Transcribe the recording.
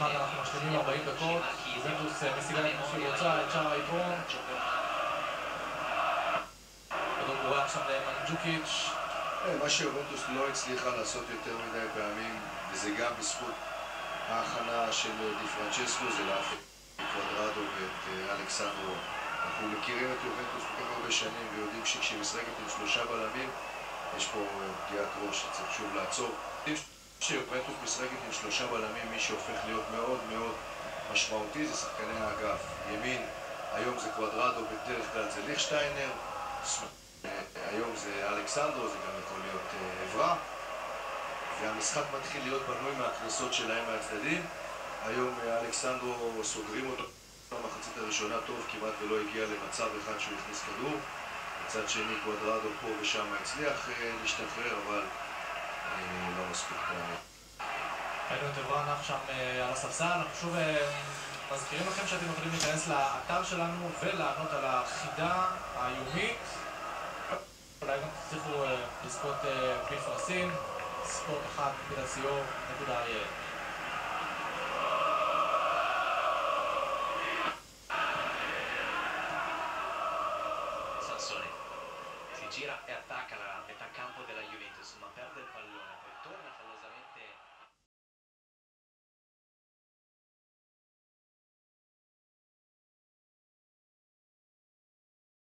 כמעט אנחנו משלימים 40 דקות, יובנטוס משיגה את מה שהיא רוצה, את שער היתרון. כדור גורח שם למנג'וקיץ'. מה שיובנטוס לא הצליחה לעשות יותר מדי פעמים, וזה גם בזכות ההכנה של די פרנצ'סקו, זה להפעיל את קוואדרדו ואת אלכסנדרו. אנחנו מכירים את יובנטוס כל כך הרבה שנים ויודעים שכשהיא משחקת עם 3 בלמים, יש פה פגיעת ראש שצריך שוב לעצור. כשיובנטוס משחקת עם 3 בלמים, מי שהופך להיות מאוד מאוד משמעותי זה שחקני האגף. ימין, היום זה קוואדרדו, בדרך כלל זה ליכשטיינר, היום זה אלכסנדרו, זה גם יכול להיות עברה, והמשחק מתחיל להיות בנוי מהכנסות שלהם מהצדדים. היום אלכסנדרו סוגרים אותו במחצית הראשונה טוב, כמעט ולא הגיע למצב אחד שהוא הכניס כדור. מצד שני קוואדרדו פה ושם הצליח להשתחרר, אבל לא מספיק פעמים. היינו את עברה נח שם על הספסל. אנחנו שוב מזכירים לכם שאתם יכולים להיכנס לאתר שלנו ולענות על החידה היומית. אולי גם תצליחו לזכות בפרסים, sport1.co.il. Sansone si gira e attacca la metà campo della Juventus, ma perde